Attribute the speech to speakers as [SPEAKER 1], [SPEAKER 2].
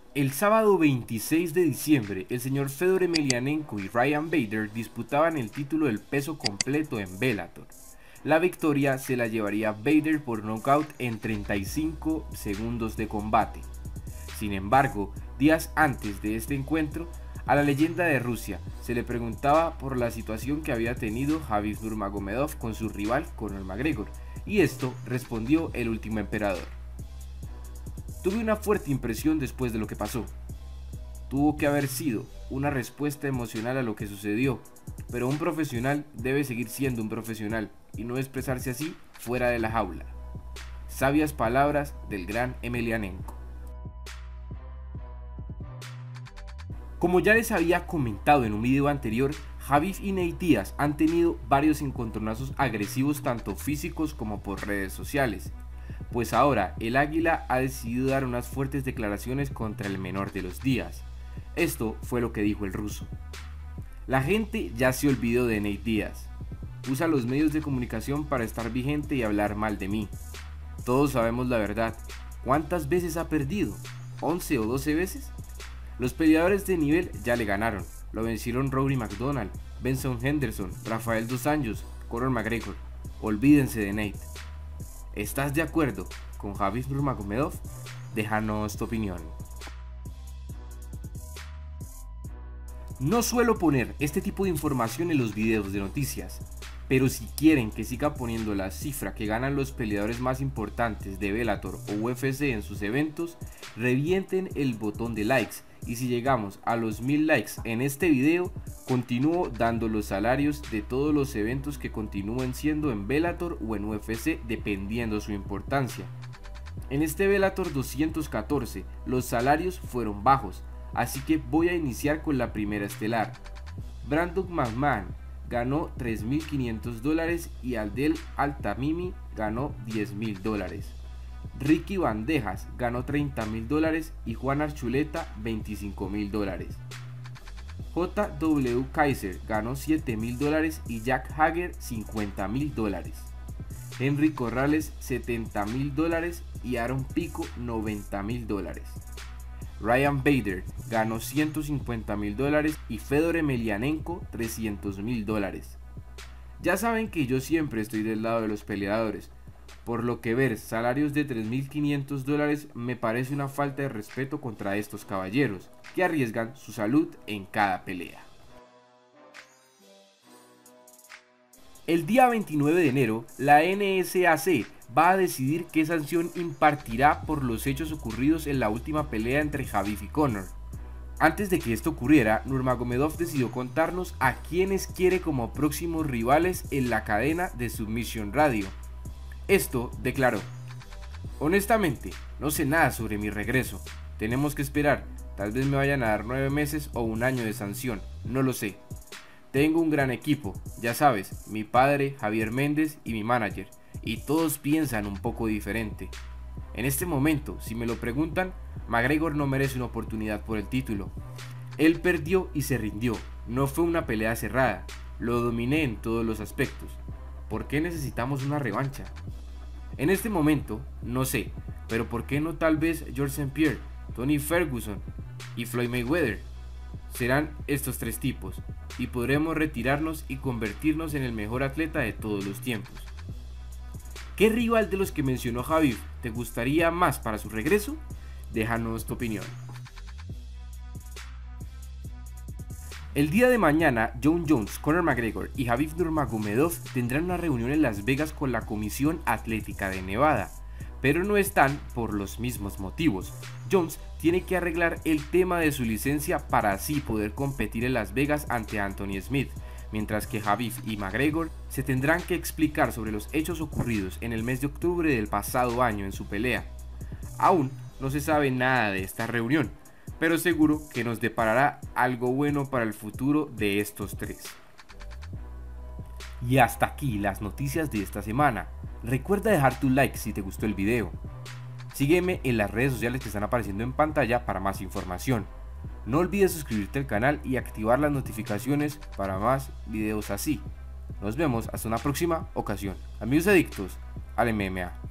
[SPEAKER 1] El sábado 26 de diciembre, el señor Fedor Emelianenko y Ryan Bader disputaban el título del peso completo en Bellator. La victoria se la llevaría Bader por nocaut en 35 segundos de combate. Sin embargo, días antes de este encuentro, a la leyenda de Rusia se le preguntaba por la situación que había tenido Khabib Nurmagomedov con su rival Conor McGregor, y esto respondió el último emperador: tuve una fuerte impresión después de lo que pasó. Tuvo que haber sido una respuesta emocional a lo que sucedió, pero un profesional debe seguir siendo un profesional y no expresarse así fuera de la jaula. Sabias palabras del gran Emelianenko. Como ya les había comentado en un video anterior, Khabib y Nate Diaz han tenido varios encontronazos agresivos tanto físicos como por redes sociales. Pues ahora el Águila ha decidido dar unas fuertes declaraciones contra el menor de los Diaz. Esto fue lo que dijo el ruso: la gente ya se olvidó de Nate Diaz. Usa los medios de comunicación para estar vigente y hablar mal de mí. Todos sabemos la verdad. ¿Cuántas veces ha perdido? ¿11 o 12 veces? Los peleadores de nivel ya le ganaron. Lo vencieron Rory McDonald, Benson Henderson, Rafael dos Anjos, Conor McGregor. Olvídense de Nate. ¿Estás de acuerdo con Khabib Nurmagomedov? Déjanos tu opinión. No suelo poner este tipo de información en los videos de noticias, pero si quieren que siga poniendo la cifra que ganan los peleadores más importantes de Bellator o UFC en sus eventos, revienten el botón de likes, y si llegamos a los 1000 likes en este video, continúo dando los salarios de todos los eventos que continúen siendo en Bellator o en UFC dependiendo su importancia. En este Bellator 214 los salarios fueron bajos, así que voy a iniciar con la primera estelar. Brandon McMahon ganó $3.500 y Adel Al-Tamimi ganó $10.000. Ricky Bandejas ganó $30.000 y Juan Archuleta $25.000. J.W. Kaiser ganó $7.000 y Jack Hager $50.000. Henry Corrales $70.000 y Aaron Pico $90.000. Ryan Bader ganó $150.000 y Fedor Emelianenko $300.000. Ya saben que yo siempre estoy del lado de los peleadores, por lo que ver salarios de $3.500 me parece una falta de respeto contra estos caballeros, que arriesgan su salud en cada pelea. El día 29 de enero, la NSAC va a decidir qué sanción impartirá por los hechos ocurridos en la última pelea entre Khabib y Conor. Antes de que esto ocurriera, Nurmagomedov decidió contarnos a quienes quiere como próximos rivales en la cadena de Submission Radio. Esto declaró: honestamente, no sé nada sobre mi regreso. Tenemos que esperar. Tal vez me vayan a dar 9 meses o un año de sanción. No lo sé. Tengo un gran equipo. Ya sabes, mi padre, Javier Méndez y mi manager. Y todos piensan un poco diferente. En este momento, si me lo preguntan, McGregor no merece una oportunidad por el título. Él perdió y se rindió. No fue una pelea cerrada. Lo dominé en todos los aspectos. ¿Por qué necesitamos una revancha? En este momento, no sé, pero ¿por qué no tal vez George St. Pierre, Tony Ferguson y Floyd Mayweather? Serán estos tres tipos, y podremos retirarnos y convertirnos en el mejor atleta de todos los tiempos. ¿Qué rival de los que mencionó Khabib te gustaría más para su regreso? Déjanos tu opinión. El día de mañana, Jon Jones, Conor McGregor y Khabib Nurmagomedov tendrán una reunión en Las Vegas con la Comisión Atlética de Nevada, pero no están por los mismos motivos. Jones tiene que arreglar el tema de su licencia para así poder competir en Las Vegas ante Anthony Smith, mientras que Khabib y McGregor se tendrán que explicar sobre los hechos ocurridos en el mes de octubre del pasado año en su pelea. Aún no se sabe nada de esta reunión, pero seguro que nos deparará algo bueno para el futuro de estos tres. Y hasta aquí las noticias de esta semana. Recuerda dejar tu like si te gustó el video. Sígueme en las redes sociales que están apareciendo en pantalla para más información. No olvides suscribirte al canal y activar las notificaciones para más videos así. Nos vemos hasta una próxima ocasión. Amigos adictos al MMA.